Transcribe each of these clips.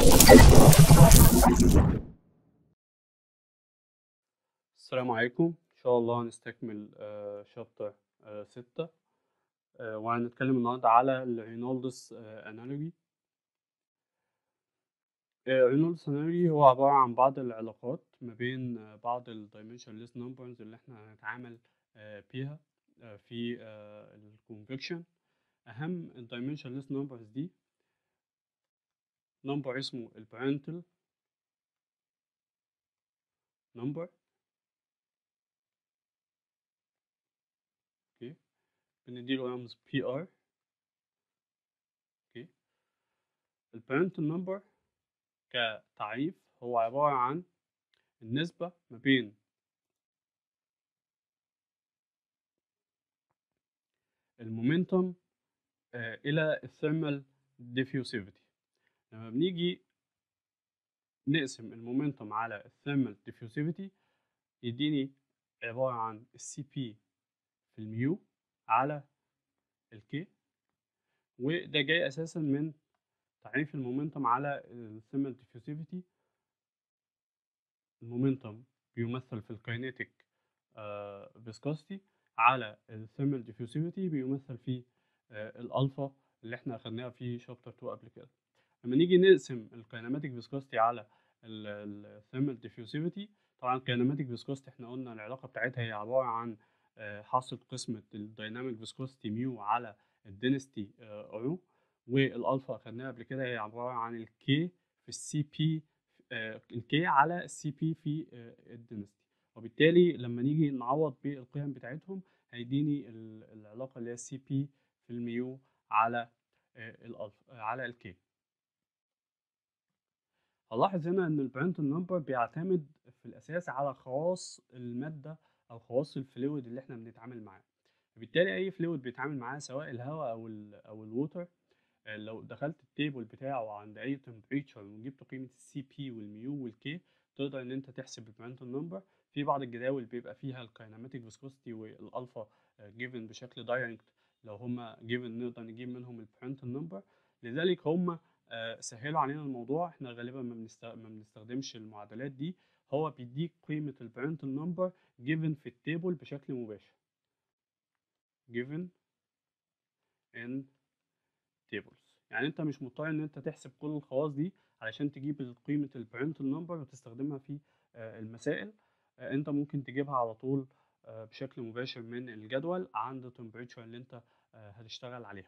السلام عليكم، إن شاء الله هنستكمل شابتر 6 وهنتكلم النهاردة على الرينولدس analogy. رينولدس analogy هو عبارة عن بعض العلاقات ما بين بعض ال dimensionless numbers اللي احنا هنتعامل بيها في ال convection. أهم ال dimensionless numbers دي number اسمه ال parental number، اوكي، بنديله رمز PR. اوكي، ال parental number كتعريف هو عبارة عن النسبة ما بين المومنتوم إلى الثيرمال ديفيوسيفيتي. لما بنيجي نقسم المومنتوم على الثيرمال ديفيوسيفيتي يديني عبارة عن السي بي في الميو على الكي، وده جاي أساسا من تعريف المومنتوم على الثيرمال ديفيوسيفيتي. المومنتوم بيمثل في الكاينيتيك فيسكوستي على الثيرمال ديفيوسيفيتي بيمثل في الالفا اللي احنا اخدناها في شابتر 2 قبل كده. لما نيجي نقسم الكايناماتيك فيسكوستي على الثيرمال ديفيوسيفيتي، طبعا الكايناماتيك فيسكوستي احنا قلنا العلاقه بتاعتها هي عباره عن حاصل قسمه الدايناميك فيسكوستي ميو على الدنستي او، والالفا اخدناها قبل كده هي عباره عن الكي في السي بي، الكي على السي بي في الدنستي. وبالتالي لما نيجي نعوض بالقيم بتاعتهم هيديني العلاقه اللي هي السي بي في الميو على الالفا على الكي. هنلاحظ هنا ان البرنتال نمبر بيعتمد في الاساس على خواص الماده او خواص الفلويد اللي احنا بنتعامل معاه. وبالتالي اي فلويد بيتعامل معاه سواء الهواء او الووتر، لو دخلت التيبل بتاعه عند اي تمبريتشر وجبت قيمه السي بي والميو والكي تقدر ان انت تحسب البرنتال نمبر. في بعض الجداول بيبقى فيها الكايناماتيك فيسكوستي والالفا جيفن بشكل دايركت، لو هما جيفن نقدر نجيب منهم البرنتال نمبر. لذلك هما سهلوا علينا الموضوع. احنا غالبا ما بنستخدمش المعادلات دي، هو بيديك قيمه البرنتال نمبر جيفن في التيبل بشكل مباشر، given in tables. يعني انت مش مضطر ان انت تحسب كل الخواص دي علشان تجيب قيمه البرنتال نمبر وتستخدمها في المسائل. انت ممكن تجيبها على طول بشكل مباشر من الجدول عند التمبريتشر اللي انت هتشتغل عليها.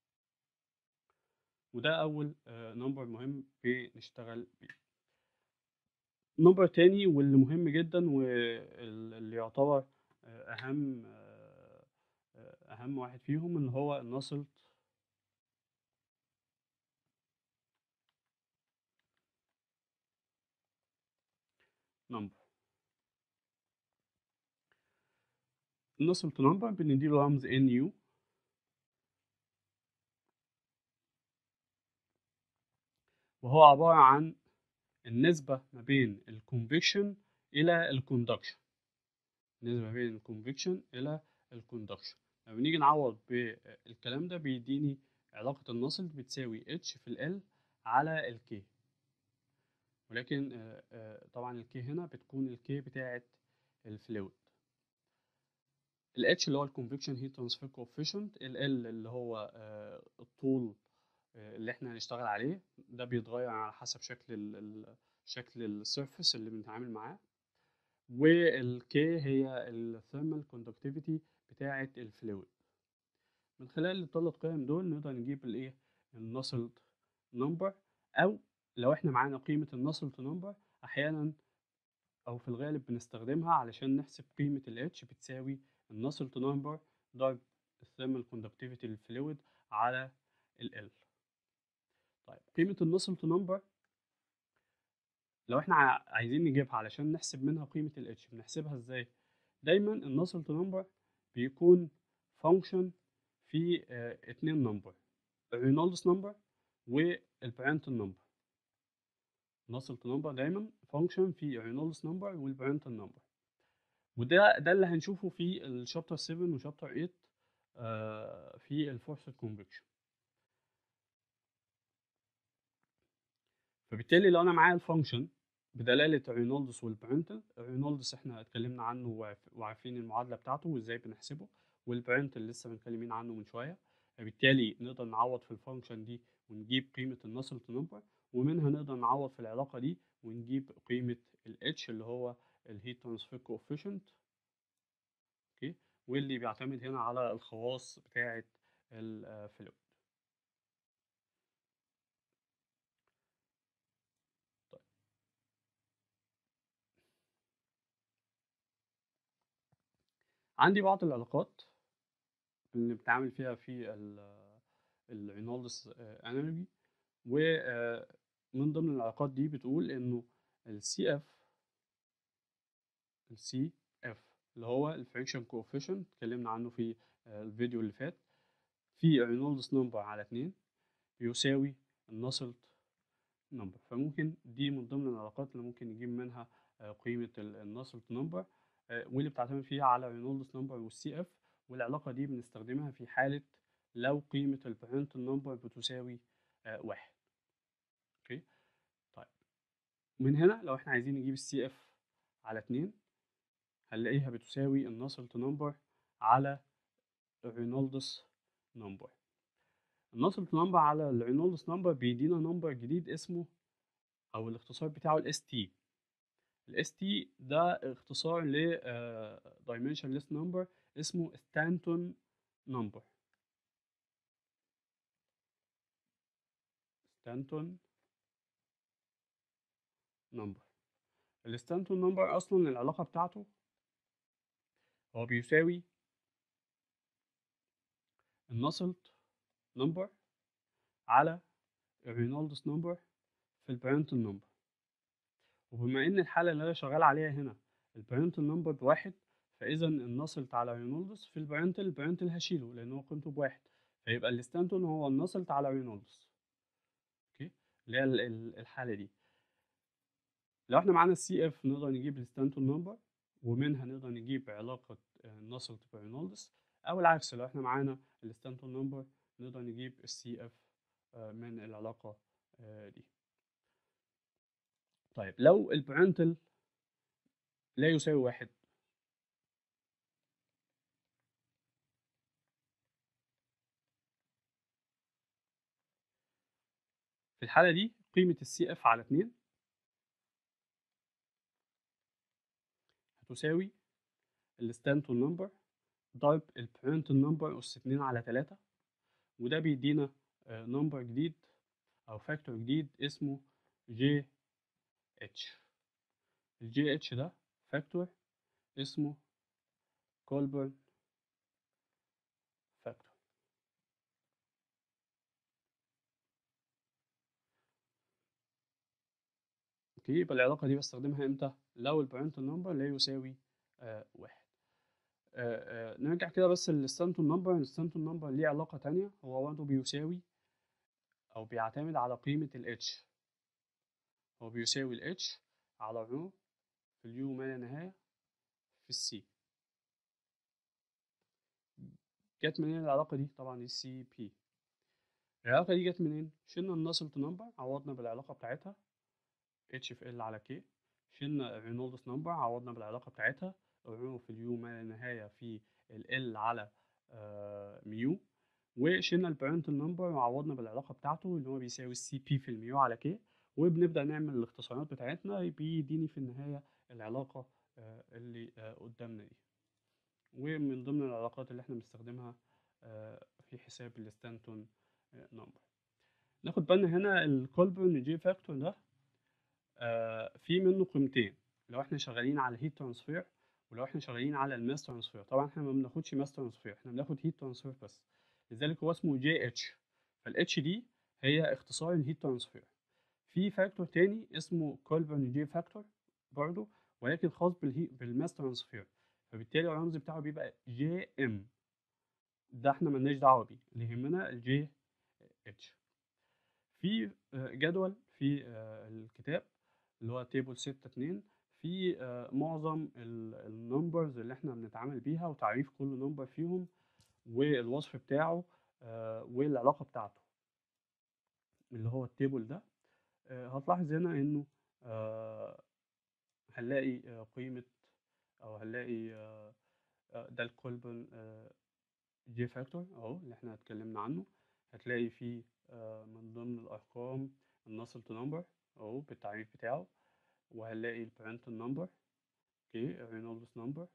وده اول نمبر مهم بنشتغل بيه. نمبر تاني واللي مهم جدا واللي يعتبر اهم واحد فيهم ان هو النسلت نمبر. النسلت نمبر بنديله رمز NU، وهو عبارة عن النسبة ما بين الكونفكشن إلى الكوندكشن. النسبة ما بين الكونفكشن إلى الكوندكشن. لما نيجي نعوض بالكلام ده بيديني علاقة النسلت بتساوي H في ال L على ال K. ولكن طبعا ال K هنا بتكون ال K بتاعة الفلويد. ال H اللي هو الكونفكشن هيت ترانسفير كوفيشنت، ال L اللي هو الطول اللي احنا هنشتغل عليه، ده بيتغير على حسب شكل السيرفيس اللي بنتعامل معاه. والكي هي الثيرمال كوندكتيفيتي بتاعه الفلويد. من خلال الثلاث قيم دول نقدر نجيب الايه النسلت نمبر، او لو احنا معانا قيمه النسلت نمبر احيانا او في الغالب بنستخدمها علشان نحسب قيمه الاتش بتساوي النسلت نمبر ضرب الثيرمال كوندكتيفيتي للفلويد على ال. طيب قيمة النسلت نمبر لو احنا عايزين نجيبها علشان نحسب منها قيمة ال H بنحسبها ازاي؟ دايما النسلت نمبر بيكون فانكشن في اتنين نمبر، الرينولدس نمبر والبرنتال نمبر. النسلت نمبر دايما فانكشن في الرينولدس نمبر والبرنتال نمبر، وده اللي هنشوفه في الشابتر 7 وشابتر 8 في الفورس كونفكشن. فبالتالي لو انا معايا الفانكشن بدلاله رينولدس والبرنتل، رينولدس احنا اتكلمنا عنه وعارفين المعادله بتاعته وازاي بنحسبه، والبرنتل لسه متكلمين عنه من شويه. فبالتالي نقدر نعوض في الفانكشن دي ونجيب قيمه النسلت نمبر، ومنها نقدر نعوض في العلاقه دي ونجيب قيمه الاتش اللي هو الهيت ترانسفير كوفيشنت. اوكي، واللي بيعتمد هنا على الخواص بتاعه الفلويد. عندي بعض العلاقات اللي بنتعامل فيها في الرينولدس انالوجي، ومن ضمن العلاقات دي بتقول انه السي اف اللي هو الفريكشن كوفيشنت اتكلمنا عنه في الفيديو اللي فات، في رينولدس نمبر على 2 يساوي النسلت نمبر. فممكن دي من ضمن العلاقات اللي ممكن نجيب منها قيمة النسلت نمبر، واللي بتعتمد فيها على رينولدس نمبر والسي اف. والعلاقة دي بنستخدمها في حالة لو قيمة البرنتل نمبر بتساوي 1. اوكي، طيب من هنا لو احنا عايزين نجيب السي اف على 2 هنلاقيها بتساوي النسلت نمبر على الرينولدس نمبر. النسلت نمبر على الرينولدس نمبر بيدينا نمبر جديد اسمه، او الاختصار بتاعه الاس تي. الاس تي ده اختصار ل dimensionless number اسمه ستانتون نمبر. ستانتون نمبر. الستانتون نمبر اصلا العلاقه بتاعته هو بيساوي النسلت نمبر على الرينولدس نمبر في البارنتال نمبر. وبما ان الحاله اللي انا شغال عليها هنا البارنتال نمبر بواحد، فاذا النسلت على رينولدس في البارنتال هشيله لان هو قيمته بواحد، فيبقى الستانتون هو النسلت على رينولدس. اوكي، اللي هي الحاله دي. لو احنا معانا السي اف نقدر نجيب الستانتون نمبر، ومنها نقدر نجيب علاقة نسلت برينولدس، او العكس لو احنا معانا الستانتون نمبر نقدر نجيب السي اف من العلاقة دي. طيب لو البرنتل لا يساوي 1، في الحالة دي قيمة السي اف على 2 هتساوي الستانتون نمبر ضرب البرنتل نمبر أس 2 على 3، وده بيدينا نمبر جديد أو فاكتور جديد اسمه جي اتش. الجي اتش ده فاكتور اسمه كولبرن فاكتور. اوكي، يبقى العلاقة دي بستخدمها امتى؟ لو البارنتال نمبر لا يساوي 1. نرجع كده بس للستانتون نمبر. الستانتون نمبر ليه علاقة تانية، هو برضه بيساوي أو بيعتمد على قيمة ال H. هو بيساوي ال H على رو في اليو ما لا نهاية في السي. جت منين العلاقة دي؟ طبعا دي سي بي. العلاقة دي جت منين؟ شلنا النسلت نمبر عوضنا بالعلاقة بتاعتها اتش في ال على كي، شلنا الرينولدس نمبر عوضنا بالعلاقة بتاعتها رو في اليو ما لا نهاية في ال على ميو، وشلنا البارنتال نمبر وعوضنا بالعلاقة بتاعته اللي هو بيساوي السي بي في الميو على كي، وبنبدأ نعمل الاختصارات بتاعتنا بيديني في النهاية العلاقة اللي قدامنا دي. ومن ضمن العلاقات اللي احنا بنستخدمها في حساب الستانتون نمبر. ناخد بالنا هنا الكولبرن جي فاكتور ده في منه قيمتين لو احنا شغالين على الهيت ترانسفير ولو احنا شغالين على الماس ترانسفير. طبعا احنا ما بناخدش ماس ترانسفير، احنا بناخد هيت ترانسفير بس، لذلك هو اسمه جي اتش. فالاتش دي هي اختصار الهيت ترانسفير. في فاكتور تاني اسمه كولبرن جي فاكتور برضه، ولكن خاص بالماس ترانسفير، فبالتالي الرمز بتاعه بيبقى جي ام. ده احنا ملناش دعوه بيه، اللي يهمنا الجي اتش. في جدول في الكتاب اللي هو تيبل 6.2 في معظم النمبرز اللي احنا بنتعامل بيها وتعريف كل نمبر فيهم والوصف بتاعه والعلاقة بتاعته اللي هو التيبل ده. هتلاحظ هنا إنه هنلاقي قيمة، أو هنلاقي ده الكولبن جي فاكتور أهو اللي إحنا اتكلمنا عنه. هتلاقي فيه من ضمن الأرقام الناسلت نمبر أهو بالتعريف بتاعه، وهنلاقي البارنتال نمبر، اوكي، الرينولدس نمبر،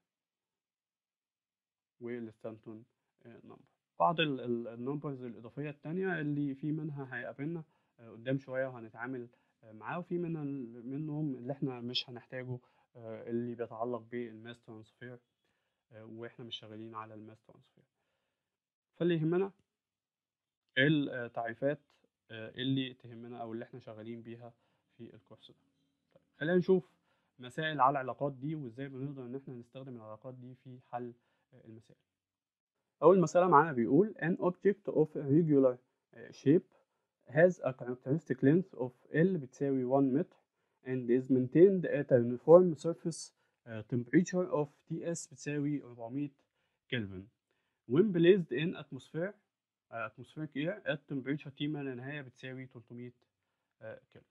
والستانتون نمبر. بعض النمبرز الإضافية التانية اللي في منها هيقابلنا قدام شوية وهنتعامل معاه، وفي منهم اللي احنا مش هنحتاجه، اللي بيتعلق بالماس ترانسفير، واحنا مش شغالين على الماس ترانسفير. فاللي يهمنا التعريفات اللي تهمنا او اللي احنا شغالين بيها في الكورس ده. طيب خلينا نشوف مسائل على العلاقات دي، وازاي بنقدر ان احنا نستخدم العلاقات دي في حل المسائل. أول مسألة معانا بيقول an object of a regular shape has a characteristic length of L بتساوي 1 متر and is maintained at a uniform surface temperature of TS بتساوي 400 كلفن when placed in atmospheric air at temperature T ما لا نهاية بتساوي 300 كلفن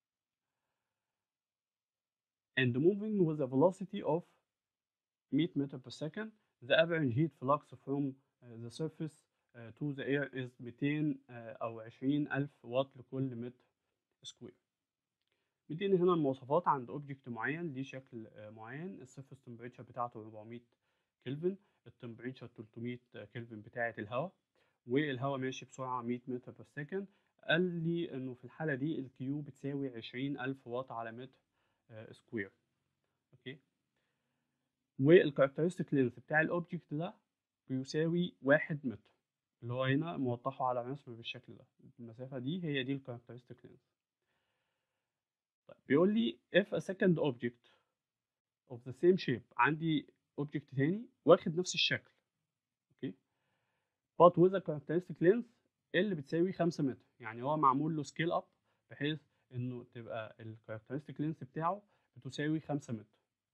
and moving with a velocity of 100 meter per second. The average heat flux from the surface to the air is 200 أو 20,000 واط لكل متر سكوير. مديني هنا المواصفات عند اوبجكت معين ليه شكل معين، السيرفيس تمبريتشر بتاعته 400 كلفن، التمبريتشر 300 كلفن بتاعة الهواء، والهواء ماشي بسرعة 100 متر بير سكند. قال لي إنه في الحالة دي الكيو بتساوي 20,000 واط على متر سكوير. أوكي، والكاركترستيك لينث بتاع الاوبجكت ده بيساوي 1 متر، اللي هو هنا موضحه على الرسم بالشكل ده. المسافة دي هي دي الكاركترستيك لينث. طيب بيقول لي if a second object of the same shape، عندي اوبجكت تاني واخد نفس الشكل، اوكي، but with a characteristic length اللي بتساوي 5 متر، يعني هو معمول له سكيل اب بحيث انه تبقى الكاركترستيك لينث بتاعه بتساوي 5 متر.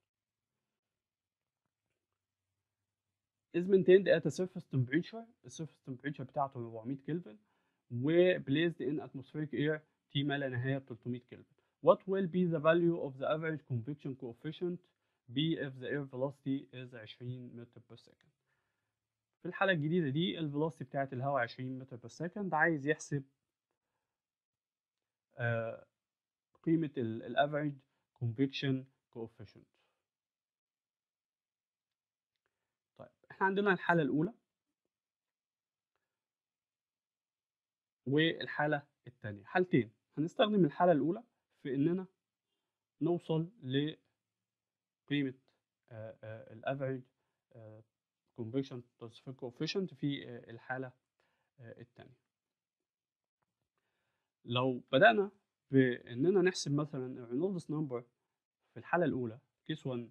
is maintained at a surface temperature، السيرفيس تمبريتشر بتاعته 400 كلفن، و placed in atmospheric air T ما لا نهاية 300 كلفن. What will be the value of the average convection coefficient B if the air velocity is 20 متر per second؟ في الحالة الجديدة دي الفيلوسيتي بتاعت الهواء 20 متر per second، عايز يحسب قيمة ال average convection coefficient. طيب احنا عندنا الحالة الأولى والحالة الثانية، حالتين. هنستخدم الحالة الأولى في إننا نوصل لقيمة الافريج convection transfer coefficient في الحالة الثانية. لو بدأنا بإننا نحسب مثلا الرينولدس نمبر في الحالة الأولى كيس 1،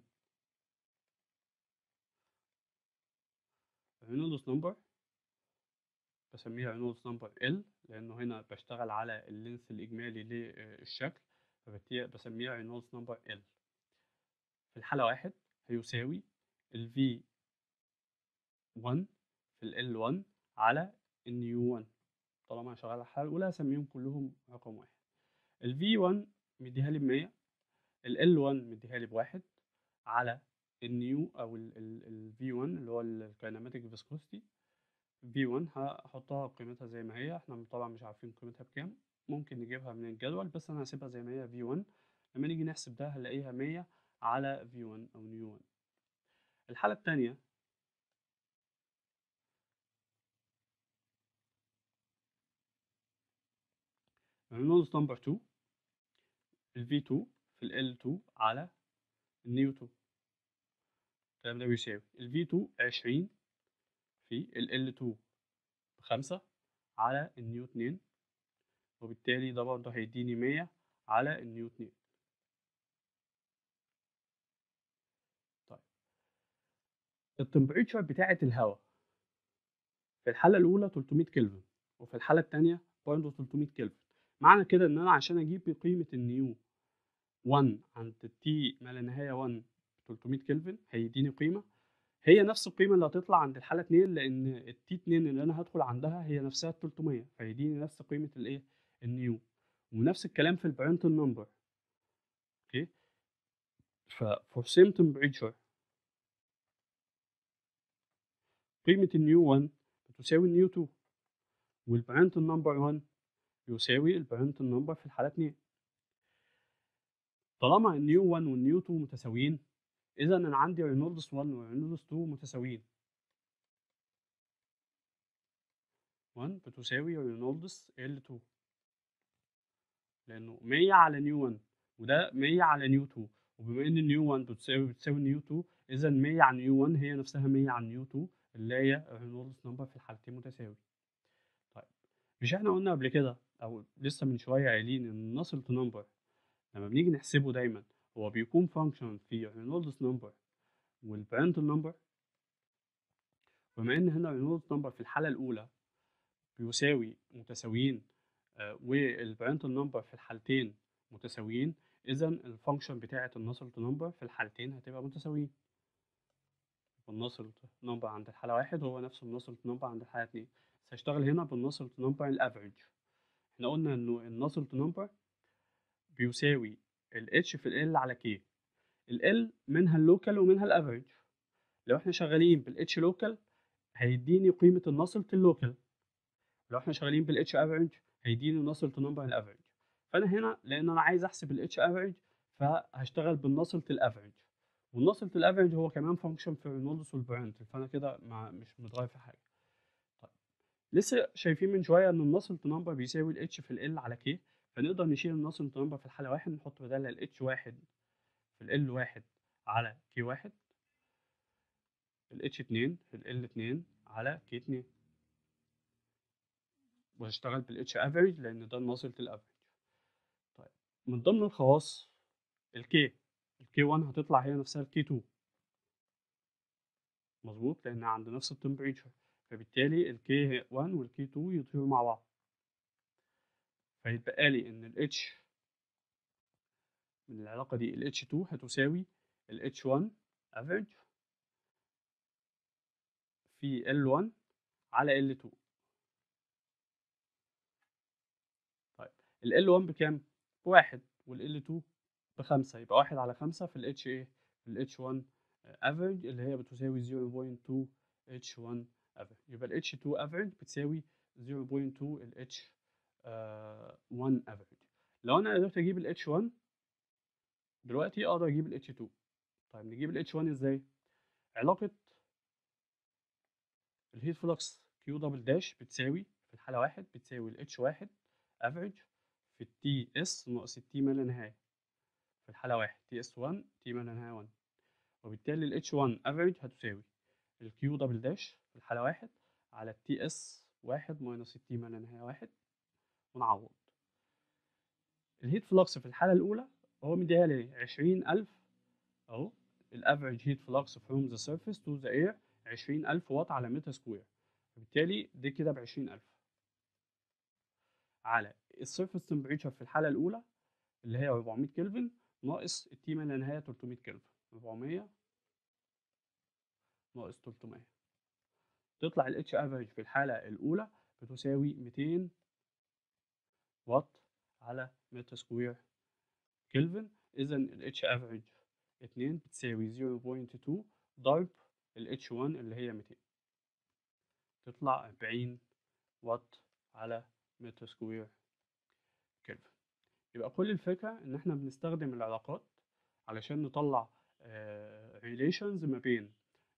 الرينولدس نمبر بسميها رينولدس نمبر L لأنه هنا بشتغل على اللينث الإجمالي للشكل، فبالتالي بسميها رينولدس نمبر L. في الحالة 1 هيساوي ال V1 في ال L1 على ال U1. طالما انا شغال على الحالة الأولى هسميهم كلهم رقم واحد. ال V1 مديها لي ب100، ال L1 مديها لي ب1 على النيو أو ال V1 اللي هو الكايناماتيك فيسكوستي. V1 هحطها قيمتها زي ما هي، احنا طبعا مش عارفين قيمتها بكام، ممكن نجيبها من الجدول، بس انا هسيبها زي ما هي V1. لما نيجي نحسب ده هنلاقيها 100 على V1 أو نيو 1. الحالة الثانية رينولدس نمبر 2، ال V2 في ال L2 على النيو 2. الكلام ده بيساوي ال V2 20 في ال L2 ب5 على النيو 2، وبالتالي ده برضه هيديني 100 على النيو 2. طيب التمبريتشر بتاعة الهواء في الحالة الأولى 300 كلفن، وفي الحالة الثانية برضه 300 كلفن. معنى كده إن أنا عشان أجيب قيمة النيو 1 عند التي ما لا نهاية 1 300 كلفن هيديني قيمة هي نفس القيمة اللي هتطلع عند الحالة 2، لأن التي 2 اللي أنا هدخل عندها هي نفسها 300، فيديني نفس قيمة الإيه؟ النيو. ونفس الكلام في البارنتال نمبر. اوكي، for same temperature قيمة النيو 1 بتساوي النيو 2، والبارنتال نمبر 1 يساوي البارنتال نمبر في الحالة 2. طالما النيو 1 والنيو 2 متساويين، إذا أنا عندي رينولدس 1 ورينولدس 2 متساويين. 1 بتساوي رينولدس L2، لأنه 100 على نيو 1 وده 100 على نيو 2، وبما إن نيو 1 بتساوي نيو 2، إذا 100 على نيو 1 هي نفسها 100 على نيو 2 اللي هي رينولدس نمبر في الحالتين متساوي. طيب، مش احنا قلنا قبل كده أو لسه من شوية قايلين إن الناسلت نمبر لما بنيجي نحسبه دايما هو بيكون فانكشن في رينولدس نمبر والبارنتال نمبر؟ بما ان هنا رينولدس نمبر في الحاله الاولى بيساوي متساويين والبارنتال نمبر في الحالتين متساويين، اذا الفانكشن بتاعه الناسلت نمبر في الحالتين هتبقى متساويين. الناسلت نمبر عند الحاله 1 هو نفس الناسلت نمبر عند الحاله 2، بس هشتغل هنا بالناسلت نمبر الافريج. احنا قلنا انه الناسلت نمبر بيساوي الاتش في ال على كي. ال منها اللوكال ومنها الافريج. لو احنا شغالين بالاتش لوكال هيديني قيمه الناسلت اللوكال، لو احنا شغالين بالاتش افريج هيديني ناسلت نمبر الافريج. فانا هنا لان انا عايز احسب الاتش افريج فهشتغل بالناسلت الافريج، والناسلت الافريج هو كمان فانكشن في رينولدس والبارنتال، فانا كده مش متغير في حاجه. طيب، لسه شايفين من شويه ان الناسلت نمبر بيساوي الاتش في ال على كي، فنقدر نشيل الناسلت نمبر في الحاله واحد نحط بدالها الاتش واحد في ال واحد على كي واحد، الاتش 2 في ال 2 على كي 2، وهشتغل بالاتش افريج لان ده الناسلت الافريج. طيب، من ضمن الخواص الكي 1 هتطلع هي نفسها الكي 2، مظبوط، لان عند نفس التمبريتشر، فبالتالي الكي 1 والكي 2 يطيروا مع بعض، فيتبقى لي ان الاتش من العلاقه دي الاتش 2 هتساوي الاتش 1 افريج في ال 1 على ال 2. طيب، ال 1 بكام؟ بواحد، والال 2 بخمسة، يبقى 1 على 5 في الاتش ايه؟ في الاتش 1 افريج اللي هي بتساوي 0.2 اتش 1 افريج، يبقى الاتش 2 افريج بتساوي 0.2 الاتش 1 افريج. لو انا قدرت اجيب الاتش 1 دلوقتي اقدر اجيب الاتش 2. طيب، نجيب الاتش 1 ازاي؟ علاقة الهيت فلوكس كيو دبل داش بتساوي في الحالة واحد بتساوي الاتش 1 افريج في التي اس ناقص التي ما لا نهاية. في الحالة واحد تي اس 1 تي ما لا نهاية 1، وبالتالي ال H1 average هتساوي ال Q دبل داش في الحالة واحد على ال TS واحد ماينس ال T ما لا نهاية واحد، ونعوض. الهيت فلوكس في الحالة الأولى هو مديها لي 20000 أهو، الافريج هيت فلوكس from the surface to the air 20000 واط على متر سكوير، وبالتالي دي كده ب 20000 على السيرفيس تمبريتشر في الحالة الأولى اللي هي 400 كلفن ناقص التي ما لا نهاية 300 كلفن، 400 ناقص 300، تطلع ال H average في الحالة الأولى بتساوي 200 واط على متر سكوير كلفن. إذا ال H average 2 بتساوي 0.2 ضرب ال H1 اللي هي 200، تطلع 40 واط على متر سكوير كلفن. يبقى كل الفكرة إن إحنا بنستخدم العلاقات علشان نطلع relations ما بين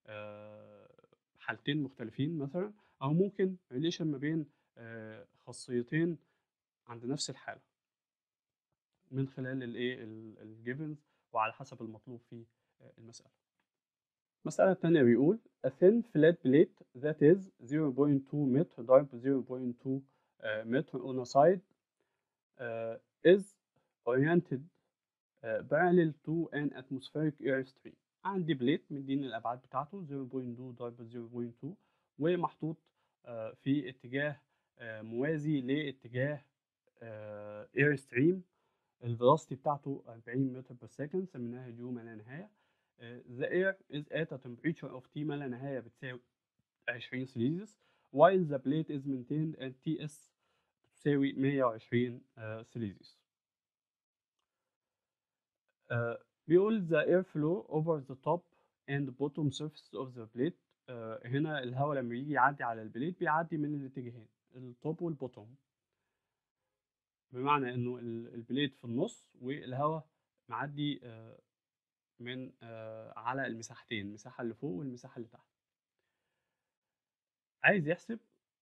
حالتين مختلفين مثلا، او ممكن ريليشن ما بين خاصيتين عند نفس الحاله من خلال الايه الجيفنز وعلى حسب المطلوب في المساله. المساله الثانيه بيقول a thin flat plate that is 0.2 متر ضرب 0.2 متر on a side is oriented parallel to an atmospheric air stream. عندي بليت مديني الابعاد بتاعته 0.2 ضرب 0.2 ومحطوط في اتجاه موازي لاتجاه اير ستريم، الفيلوسيتي بتاعته 40 متر بير سكند، سميناها يو ما لا نهايه. the air is at a temperature of T ما لا نهايه بتساوي 20 سيليزيوس while the plate is maintained at TS تساوي 120 سيليزيوس. بيقول the airflow over the top and bottom surface of the plate. هنا الهواء لما يجي يعدي على البليت بيعدي من الاتجاهين التوب والبوتوم، بمعنى انه البليت في النص والهواء معدي من على المساحتين، المساحة اللي فوق والمساحة اللي تحت. عايز يحسب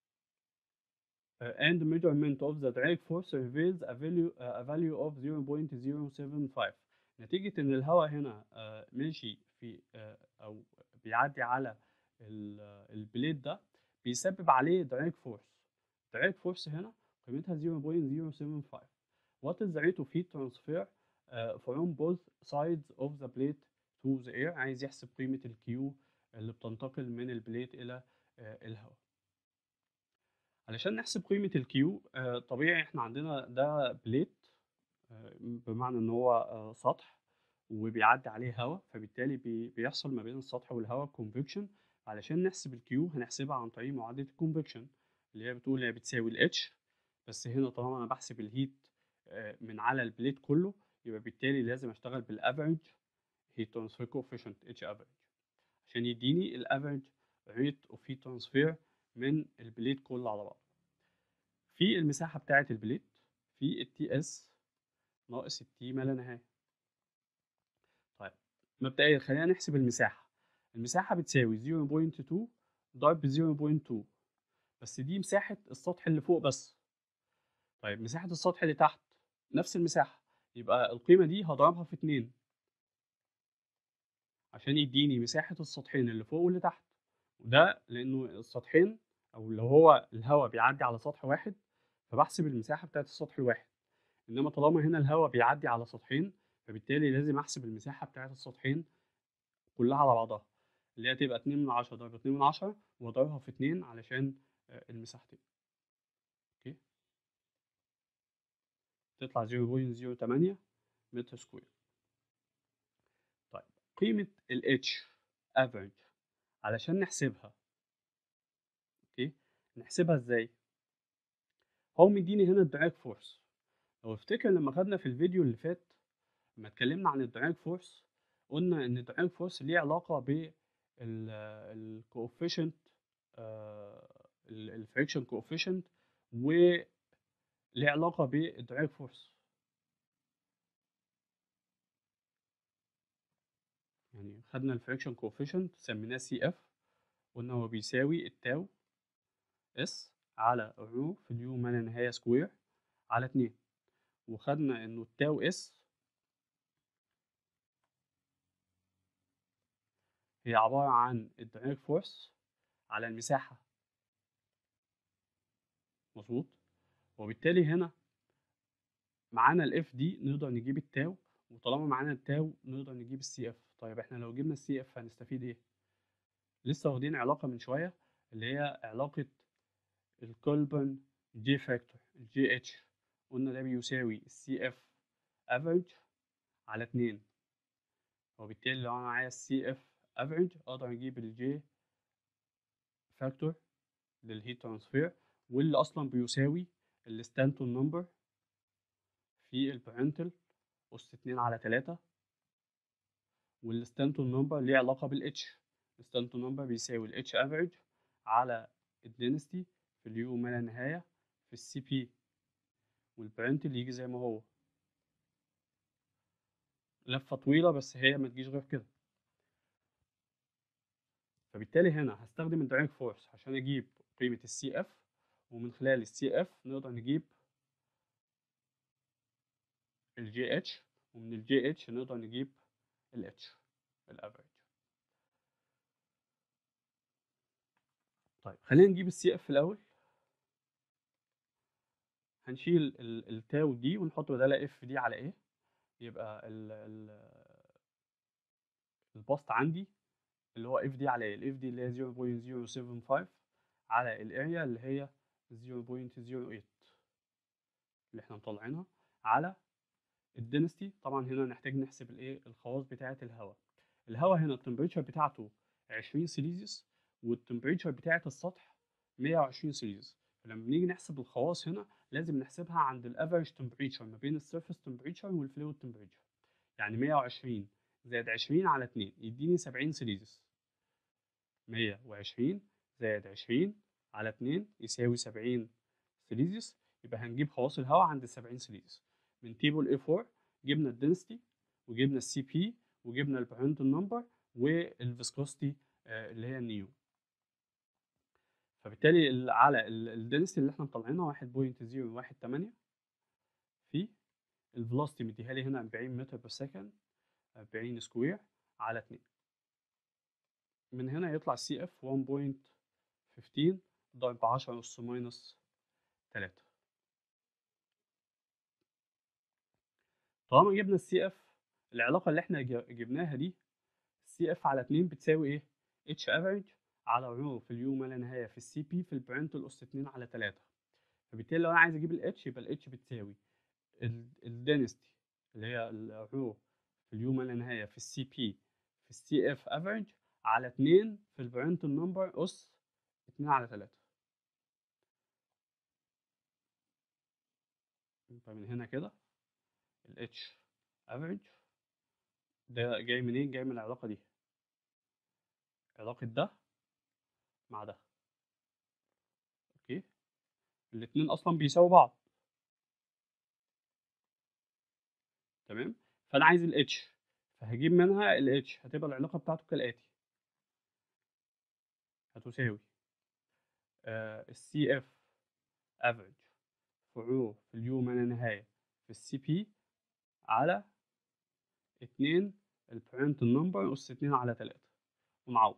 and measurement of the drag force reveals a value of 0.075. نتيجة إن الهواء هنا ماشي في أو بيعدي على البليد ده بيسبب عليه drag force. drag force هنا قيمتها 0.075. What is the rate of heat transfer from both sides of the plate to the air؟ عايز يحسب قيمة الكيو اللي بتنتقل من البليت إلى الهواء. علشان نحسب قيمة الكيو طبيعي احنا عندنا ده بليت بمعنى ان هو سطح وبيعدي عليه هواء، فبالتالي بيحصل ما بين السطح والهواء كونفكشن. علشان نحسب الكيو هنحسبها عن طريق معادلة الكونفكشن اللي هي بتقول هي بتساوي الاتش، بس هنا طالما انا بحسب الهيت من على البليت كله يبقى بالتالي لازم اشتغل بالافريج هيت ترانسفير كوفيشنت اتش افريج عشان يديني الافريج ريت اوف هيت ترانسفير من البليت كله على بعض. في المساحة بتاعة البليت في التي اس ناقص التي ما لا نهاية. طيب مبدئيا خلينا نحسب المساحة. المساحة بتساوي 0.2 ضرب 0.2، بس دي مساحة السطح اللي فوق بس. طيب مساحة السطح اللي تحت نفس المساحة، يبقى القيمة دي هضربها في 2 عشان يديني مساحة السطحين اللي فوق واللي تحت. وده لأنه السطحين أو اللي هو الهواء بيعدي على سطح واحد فبحسب المساحة بتاعت السطح الواحد. انما طالما هنا الهواء بيعدي على سطحين فبالتالي لازم احسب المساحه بتاعت السطحين كلها على بعضها اللي هي تبقى 2 من 10 ضرب 2 من 10 واضربها في 2 علشان المساحتين. اوكي تطلع 0.08 متر سكوير. طيب قيمه ال H average علشان نحسبها، اوكي نحسبها ازاي؟ هو مديني هنا الدراج فورس. لو افتكر لما خدنا في الفيديو اللي فات لما اتكلمنا عن الدراج فورس قلنا ان الدراج فورس ليه علاقه بالكوفيشنت الفريكشن كوفيشنت وليه علاقه بالدراج فورس. يعني خدنا الفريكشن كوفيشنت سميناه سي اف، قلنا هو بيساوي التاو اس على رو في اليو ما لا نهايه سكوير على 2، وخدنا انه التاو اس هي عباره عن الدراج فورس على المساحه. مظبوط. وبالتالي هنا معانا الاف دي نقدر نجيب التاو، وطالما معانا التاو نقدر نجيب السي اف. طيب احنا لو جبنا السي اف هنستفيد ايه؟ لسه واخدين علاقه من شويه اللي هي علاقه الكولبرن جي فاكتور الجي اتش، قلنا ده بيساوي السي اف افريج على 2. وبالتالي لو انا معايا السي اف افريج اقدر اجيب الجي فاكتور للهيت ترانسفير واللي اصلا بيساوي الستانتون نمبر في البرنتل أس 2 على 3، والستانتون نمبر ليه علاقة بالاتش. الستانتون نمبر بيساوي الاتش افريج على الدنستي في اليو ما لا نهاية في السي بي، والبرنتل يجي زي ما هو لفة طويلة بس هي ما تجيش غير كده. فبالتالي هنا هستخدم الدراج فورس عشان اجيب قيمة السي اف، ومن خلال السي اف نقدر نجيب الجي اتش، ومن الجي اتش نقدر نجيب الاتش الافريج. طيب خلينا نجيب السي اف الاول. هنشيل التاو دي ونحط بدالها اف دي على ايه، يبقى البسط عندي اللي هو اف دي على ايه، الاف دي اللي هي 0.075 على الاريا اللي هي 0.08 اللي احنا مطلعينها على الدنستي. طبعا هنا نحتاج نحسب الايه الخواص بتاعه الهواء. الهواء هنا التمبريتشر بتاعته 20 سيليزيوس والتمبريتشر بتاعه السطح 120 سيليزيوس. فلما بنيجي نحسب الخواص هنا لازم نحسبها عند الافريج تمبريتشر ما بين السيرفيس تمبريتشر والفلويد تمبريتشر. يعني 120 زائد 20 على 2 يديني 70 سيليزيوس. 120 زائد 20 على 2 يساوي 70 سيليزيوس. يبقى هنجيب خواص الهواء عند 70 سيليزيوس. من تيبل A4 جبنا الدنسيتي وجبنا السي بي وجبنا البرنتل نمبر والفيسكوستي اللي هي النيو. فبالتالي على الدنسيتي اللي احنا مطلعينها 1.018 في الفيلوسيتي مديها لي هنا 40 متر بير سكند 40 سكوير على 2. من هنا يطلع السي اف 1.15 ضرب 10 أس ماينس 3. طالما جبنا السي اف، العلاقة اللي احنا جبناها دي السي اف على 2 بتساوي ايه؟ اتش افريج على رو في اليو ما لا نهاية في السي بي في البرنتل أس 2 على 3. فبالتالي لو انا عايز اجيب الاتش يبقى الاتش بتساوي الدنستي اللي هي الرو في اليو ما لا نهاية في السي بي في السي اف افريج على 2 في البرنتل نمبر أس 2 على 3. فمن هنا كده ال H average ده جاي منين؟ جاي من العلاقة دي، علاقة ده مع ده. اوكي، الاتنين اصلا بيساووا بعض. تمام، فانا عايز ال H فهجيب منها ال H هتبقى العلاقة بتاعته كالآتي، هتساوي ال CF average في رو في اليو ما لا نهاية في السي بي على 2 البرنتل نمبر أس 2 على 3 ونعوض.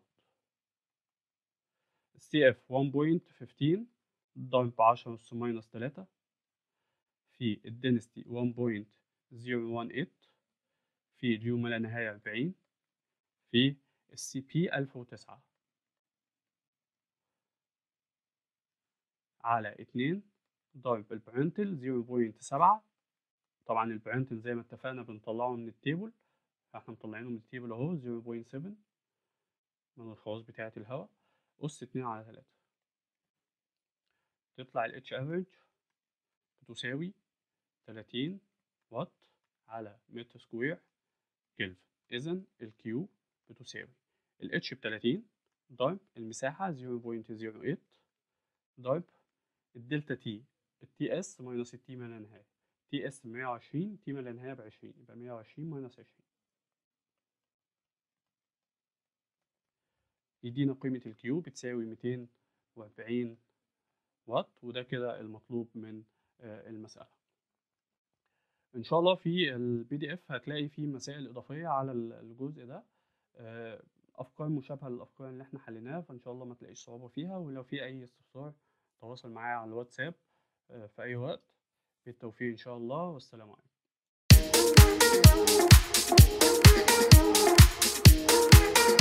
السي اف 1.15 ضرب 10 أس ماينس 3 في الدنستي 1.018 في اليو ما لا نهاية 40 في السي بي 1009 على 2 ضرب البرنتل 0.7. طبعا البرنتل زي ما اتفقنا بنطلعه من التيبل، فاحنا مطلعينه من التيبل اهو 0.7 من الخواص بتاعة الهواء أس 2 على 3. تطلع ال H average بتساوي 30 واط على متر سكوير كلفن. إذا الكيو بتساوي ال H ب30 ضرب المساحة 0.08 ضرب الدلتا تي التي اس ماينس التي ما لا نهاية. تي اس 120 تي ما لا نهاية ب20 يبقى 120 ماينس 20 يدينا قيمة الكيو بتساوي 240 واط. وده كده المطلوب من المسألة. ان شاء الله في البي دي اف هتلاقي فيه مسائل اضافيه على الجزء ده، افكار مشابهه للافكار اللي احنا حليناها، فان شاء الله ما تلاقيش صعوبه فيها. ولو في اي استفسار تواصل معايا على الواتساب في اي وقت. بالتوفيق ان شاء الله، والسلام عليكم.